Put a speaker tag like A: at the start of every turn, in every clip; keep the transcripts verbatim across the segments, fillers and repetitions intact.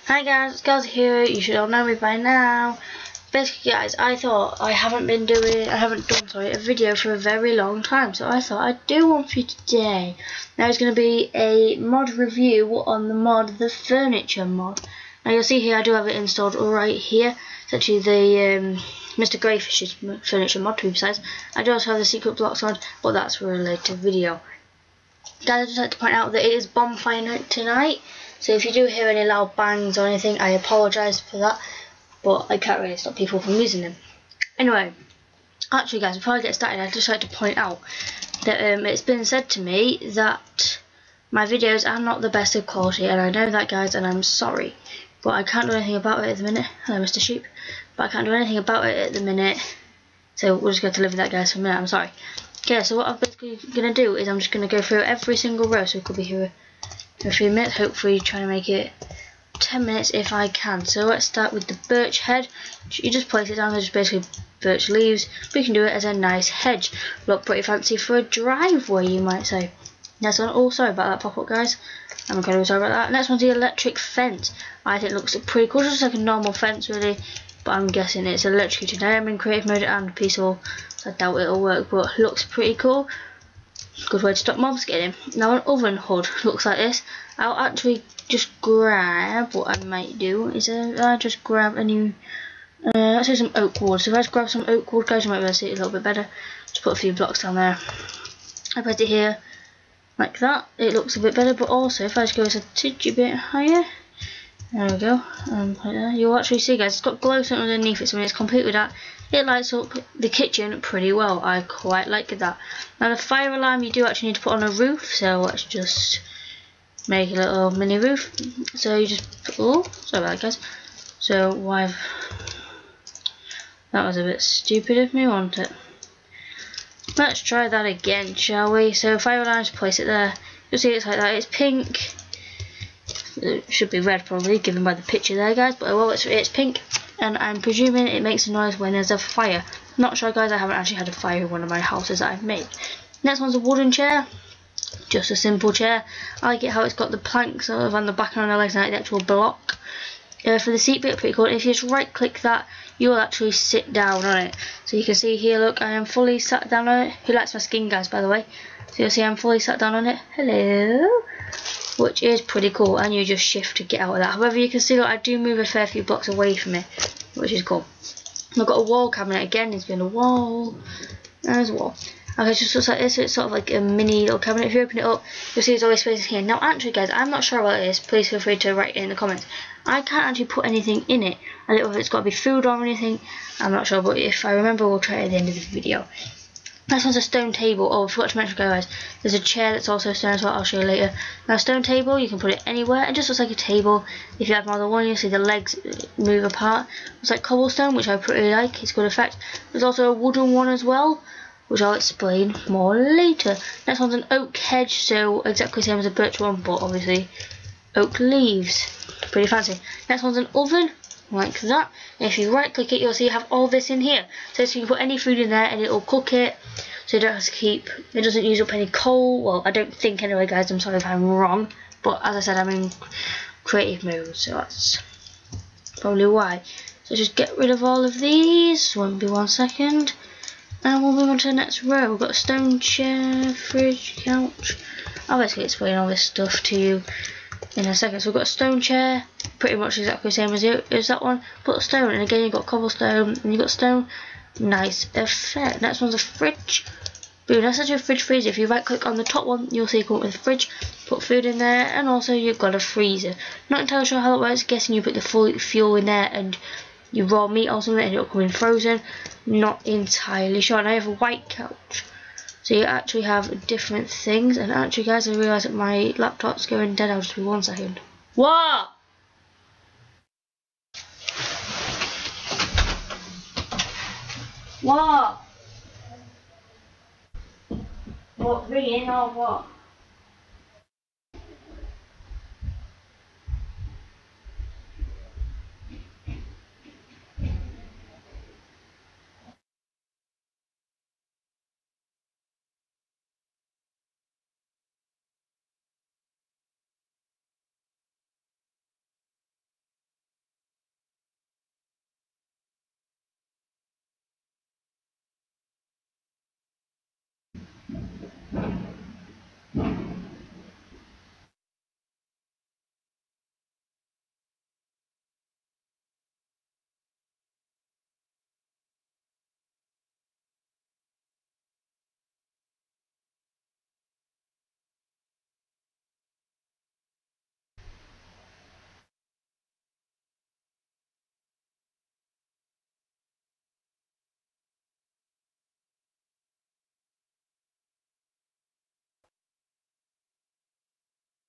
A: Hi guys, it's Gaz here. You should all know me by now. Basically guys, I thought I haven't been doing, I haven't done sorry, a video for a very long time, so I thought I'd do one for you today. Now it's going to be a mod review on the mod, the furniture mod. Now you'll see here I do have it installed right here. It's actually the um, Mister Greyfish's furniture mod, to be precise. I do also have the secret blocks on, but that's for a later video. Guys, I'd just like to point out that it is bonfire night tonight, so if you do hear any loud bangs or anything, I apologise for that, but I can't really stop people from using them. Anyway, actually guys, before I get started, I'd just like to point out that um, it's been said to me that my videos are not the best of quality, and I know that guys, and I'm sorry, but I can't do anything about it at the minute. Hello Mister Sheep. But I can't do anything about it at the minute, so we're just going to live with that guys for a minute, I'm sorry. Okay, so what I'm basically going to do is I'm just going to go through every single row, so we could be here for a few minutes, hopefully trying to make it ten minutes if I can. So let's start with the birch head. You just place it down, there's just basically birch leaves, but you can do it as a nice hedge. Look pretty fancy for a driveway, you might say. Next one, oh sorry about that pop-up guys, I'm incredibly sorry about that. Next one's the electric fence. I think it looks pretty cool, just like a normal fence really, but I'm guessing it's electrocuted. I am in creative mode and peaceful, so I doubt it'll work, but looks pretty cool. Good way to stop mobs getting. Now an oven hood looks like this. I'll actually just grab, what I might do is uh, I just grab a new, uh, let's do some oak wood. So if I just grab some oak wood guys, you might be able to see it a little bit better. Just put a few blocks down there. I put it here like that, it looks a bit better, but also if I just go a titchy bit higher, there we go, um, you'll actually see guys, it's got glowstone underneath it, so when it's complete with that, it lights up the kitchen pretty well. I quite like that. Now the fire alarm you do actually need to put on a roof, so let's just make a little mini roof. So you just put, oh, sorry about that guys, so why that was a bit stupid of me, wasn't it? Let's try that again, shall we? So fire alarm, just place it there. You'll see it's like that. It's pink. It should be red probably, given by the picture there, guys. But well, it's it's pink, and I'm presuming it makes a noise when there's a fire. Not sure, guys. I haven't actually had a fire in one of my houses that I've made. Next one's a wooden chair. Just a simple chair. I like it how it's got the planks sort of on the back and on the legs, and like the actual block. Uh, for the seat bit, pretty cool. If you just right click that, you will actually sit down on it. So you can see here, look, I am fully sat down on it. Who likes my skin, guys, by the way? So you'll see I'm fully sat down on it. Hello. Which is pretty cool, and you just shift to get out of that. However, you can see that I do move a fair few blocks away from it, which is cool. I've got a wall cabinet again. It's been a wall. There's a wall. Okay, it just looks like this. It's sort of like a mini little cabinet. If you open it up, you'll see there's always space here. Now, actually, guys, I'm not sure what it is. Please feel free to write it in the comments. I can't actually put anything in it. I don't know if it's got to be food or anything. I'm not sure, but if I remember, we'll try it at the end of the video. This one's a stone table. Oh, I forgot to mention, guys, there's a chair that's also stone as well. I'll show you later. Now, stone table, you can put it anywhere. It just looks like a table. If you have more than one, you'll see the legs move apart. It's like cobblestone, which I pretty like. It's good effect. There's also a wooden one as well, which I'll explain more later. Next one's an oak hedge, so exactly the same as a birch one, but obviously oak leaves. Pretty fancy. Next one's an oven, like that. And if you right click it, you'll see you have all this in here. So, so you can put any food in there and it'll cook it. So you don't have to keep, it doesn't use up any coal. Well, I don't think anyway, guys. I'm sorry if I'm wrong. But as I said, I'm in creative mode, so that's probably why. So just get rid of all of these. Won't be one second. And we'll move on to the next row. We've got a stone chair, fridge, couch. I'll basically explain all this stuff to you in a second. So we've got a stone chair, pretty much exactly the same as, it, as that one, but stone. And again, you've got cobblestone, and you've got stone. Nice effect. Next one's a fridge. Boom, that's such a fridge freezer. If you right click on the top one, you'll see it come up with a fridge. Put food in there, and also you've got a freezer. Not entirely sure how it works. Guessing you put the full fuel in there and you raw meat or something, and it'll come in frozen. Not entirely sure. And I have a white couch. So you actually have different things. And actually, guys, I realise that my laptop's going dead. I'll just be one second. What? What? What, ringing or what?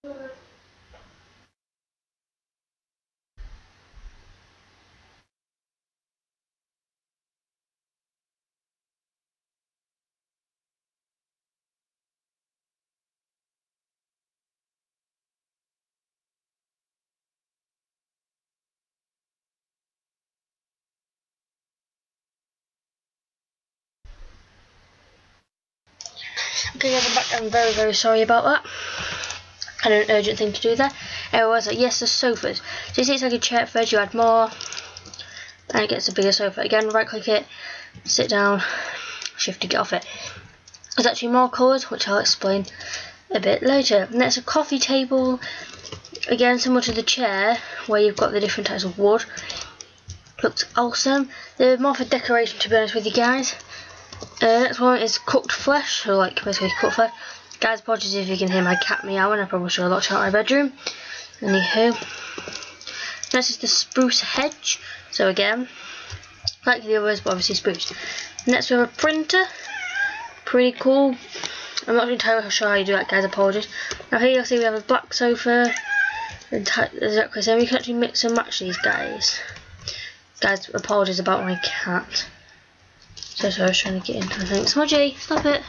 A: Okay guys, I'm back. I'm very very sorry about that. I had an urgent thing to do there. It was like, yes, the sofas. So you see it's like a chair at first, you add more and it gets a bigger sofa. Again, right click it, sit down, shift to get off it. There's actually more colours, which I'll explain a bit later. Next, a coffee table. Again, similar to the chair, where you've got the different types of wood. Looks awesome. They're more for decoration, to be honest with you guys. Uh, next one is cooked flesh, so like basically cooked flesh. Guys, apologies if you can hear my cat meowing. I probably should have locked out my bedroom. Anywho, next is the spruce hedge. So again, like the others, but obviously spruce. Next we have a printer. Pretty cool. I'm not entirely sure how you do that, guys. Apologies. Now here you'll see we have a black sofa. Exactly. So we can actually mix and match these guys. Guys, apologies about my cat. So sorry, I was trying to get into the thing. Smudgy, stop it.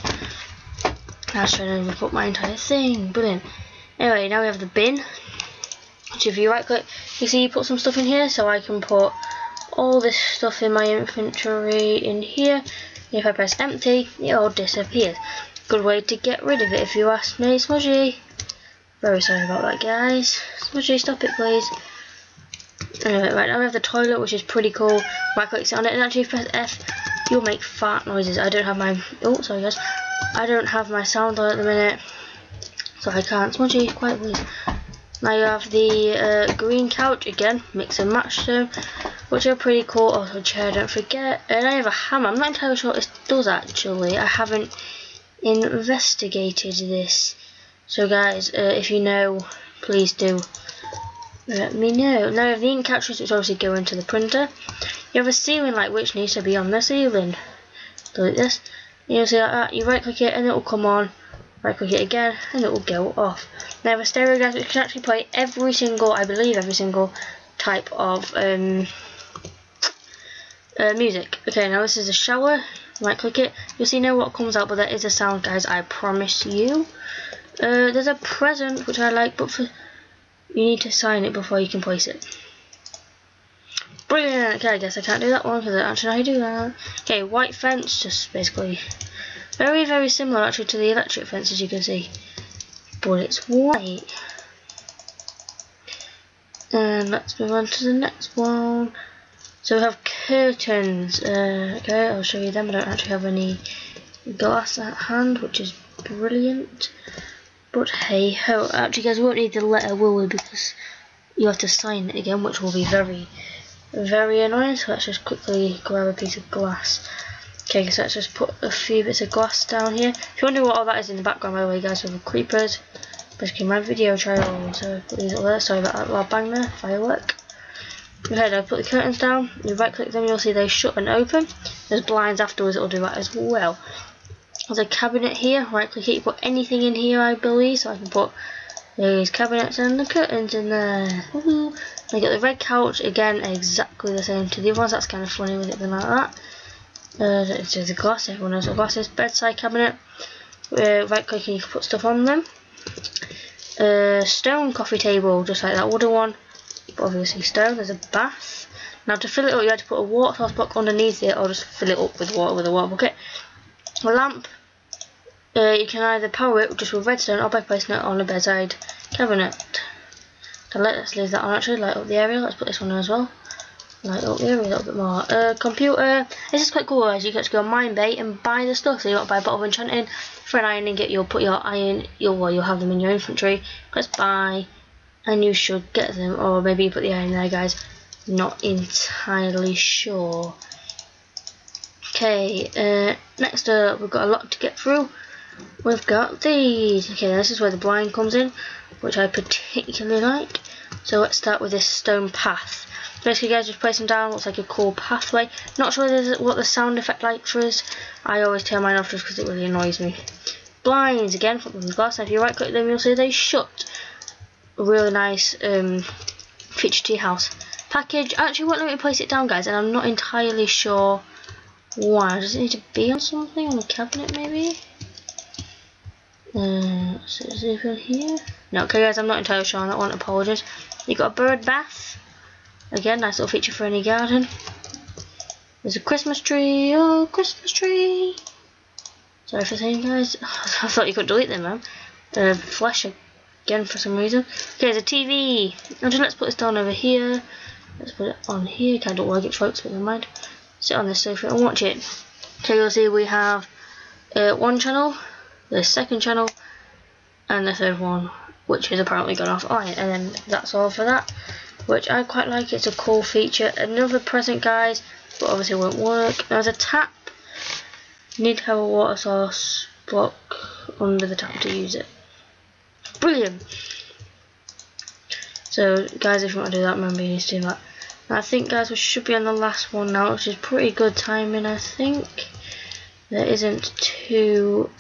A: I was trying to put my entire thing. Brilliant. Anyway, now we have the bin. Which if you right click, you see you put some stuff in here. So I can put all this stuff in my inventory in here. If I press empty, it all disappears. Good way to get rid of it if you ask me. Smudgy. Very sorry about that, guys. Smudgy, stop it please. Anyway, right now we have the toilet, which is pretty cool. Right click on it and actually if you press F, you'll make fart noises. I don't have my oh sorry guys. I don't have my sound on at the minute, so I can't. Smudgy, quiet please. Now you have the uh, green couch again, mix and match them, which are pretty cool. Also chair, don't forget. And I have a hammer. I'm not entirely sure what this does actually. I haven't investigated this. So guys, uh, if you know, please do let me know. Now you have the ink cartridges, which obviously go into the printer. You have a ceiling light which needs to be on the ceiling. Delete this. You'll see like that. You right click it and it will come on. Right click it again and it will go off. Now I have a stereo guys which can actually play every single, I believe every single type of um, uh, music. Okay, now this is a shower. Right click it. You'll see now what comes out, but there is a sound guys, I promise you. Uh, there's a present which I like, but for you need to sign it before you can place it. Brilliant. Okay, I guess I can't do that one because I don't actually know how you do that. Okay, white fence, just basically very very similar actually to the electric fence as you can see, but it's white. And let's move on to the next one. So we have curtains. Uh, okay, I'll show you them. I don't actually have any glass at hand, which is brilliant. But hey ho, actually guys, we won't need the letter, will we, because you have to sign it again, which will be very, very annoying. So let's just quickly grab a piece of glass. Okay, so let's just put a few bits of glass down here. If you wonder what all that is in the background, by the way guys, with the creepers, basically my video trial, so put these up there. Sorry about that loud bang there, firework. Okay, now put the curtains down, you right click them, you'll see they shut and open. There's blinds afterwards that will do that as well. There's a cabinet here, right click it, you put anything in here I believe, so I can put these cabinets and the curtains in there. Woohoo! I got the red couch, again exactly the same to the other ones, that's kind of funny with it being like that. Uh, there's the glass, everyone knows what glass is. Bedside cabinet, uh, right click and you can put stuff on them. Uh, stone coffee table, just like that wooden one, but obviously stone. There's a bath. Now to fill it up you had to put a water source block underneath it or just fill it up with water with a water bucket. A lamp. Uh, you can either power it just with redstone or by placing it on a bedside cabinet. So let's leave that on actually, light up the area. Let's put this one in as well. Light up the area a little bit more. Uh, computer. This is quite cool guys. You get to go on Minebait and buy the stuff. So you got to buy a bottle of enchanting for an iron ingot. You'll put your iron. You'll well, you'll have them in your inventory. Press buy, and you should get them. Or maybe you put the iron there, guys. Not entirely sure. Okay. Uh, next up, we've got a lot to get through. We've got these. Okay, this is where the blind comes in, which I particularly like. So let's start with this stone path. Basically guys, just place them down, looks like a cool pathway. Not sure what the sound effect like for us. I always turn mine off just because it really annoys me. blinds again from the glass. If you right click them, you'll see they shut. A really nice um, feature tea house package. Actually, won't let me place it down, guys, and I'm not entirely sure why. Does it need to be on something, on a cabinet maybe? Uh, so is it in here? No, okay, guys, I'm not entirely sure on that one. Apologies. You got a bird bath. Again, nice little feature for any garden. There's a Christmas tree. Oh, Christmas tree. Sorry for saying, guys. I thought you could delete them, man. Uh, flash again for some reason. Okay, there's a T V. Now just let's put this down over here. Let's put it on here. Kind of don't like it, folks, but never mind. Sit on this sofa and watch it. Okay, you'll see we have uh, one channel, the second channel, and the third one, which is apparently gone off. Oh, yeah, and then that's all for that, which I quite like. It's a cool feature. Another present, guys, but obviously it won't work. There's a tap. You need to have a water source block under the tap to use it. Brilliant. So, guys, if you want to do that, remember you need to do that. I think, guys, we should be on the last one now, which is pretty good timing, I think. There isn't too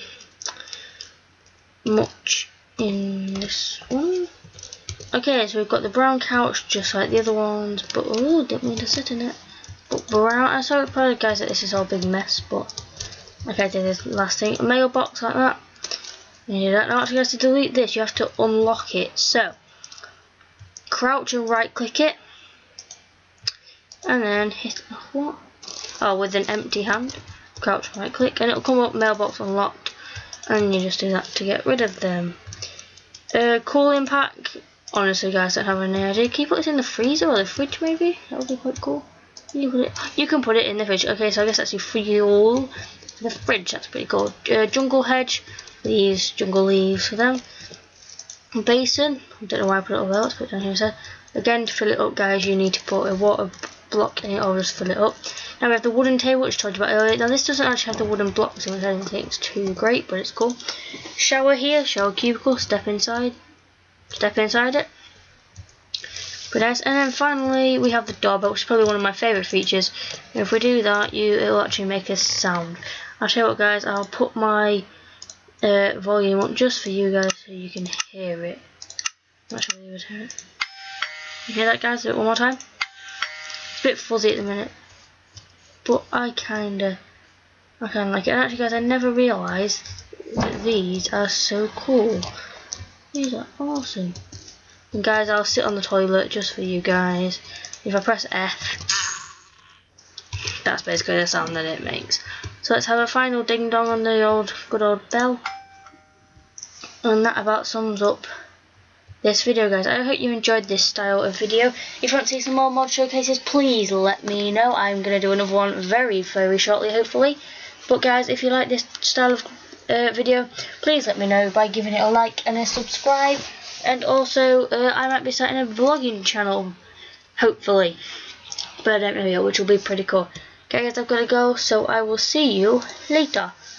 A: much in this one. Okay, so we've got the brown couch, just like the other ones, but oh, didn't mean to sit in it. But brown, I'm sorry, probably, guys, that this is all a big mess, but okay, I did this last thing. A mailbox like that. You don't know actually, guys, to delete this, you have to unlock it. So, crouch and right click it. And then hit what? Oh, with an empty hand. Crouch right click, and it'll come up mailbox unlocked. And you just do that to get rid of them. Uh, cooling pack. Honestly, guys, I don't have any idea. Can you put this in the freezer or the fridge, maybe? That would be quite cool. You, put it, you can put it in the fridge. Okay, so I guess that's your fuel for the fridge. That's pretty cool. Uh, jungle hedge. These jungle leaves for them. Basin. I don't know why I put it over there. Let's put it down here instead. Again, to fill it up, guys, you need to put a water block in it or just fill it up. Now we have the wooden table, which I told you about earlier. Now this doesn't actually have the wooden blocks, so I don't think it's too great, but it's cool. Shower here, shower cubicle, step inside, step inside it. Pretty nice. And then finally we have the doorbell, which is probably one of my favourite features. And if we do that, you it'll actually make a sound. I'll tell you what, guys, I'll put my uh, volume up just for you guys so you can hear it. I'm not sure you would hear it. You hear that, guys? Do it one more time. It's a bit fuzzy at the minute, but I kinda, I kinda like it. And actually, guys, I never realised that these are so cool. These are awesome. And guys, I'll sit on the toilet just for you guys. If I press F, that's basically the sound that it makes. So let's have a final ding dong on the old, good old bell. And that about sums up this video, guys. I hope you enjoyed this style of video. If you want to see some more mod showcases, please let me know. I'm going to do another one very, very shortly, hopefully. But guys, if you like this style of uh, video, please let me know by giving it a like and a subscribe. And also, uh, I might be starting a vlogging channel, hopefully. But I don't know yet, which will be pretty cool. Okay, guys, I've got to go, so I will see you later.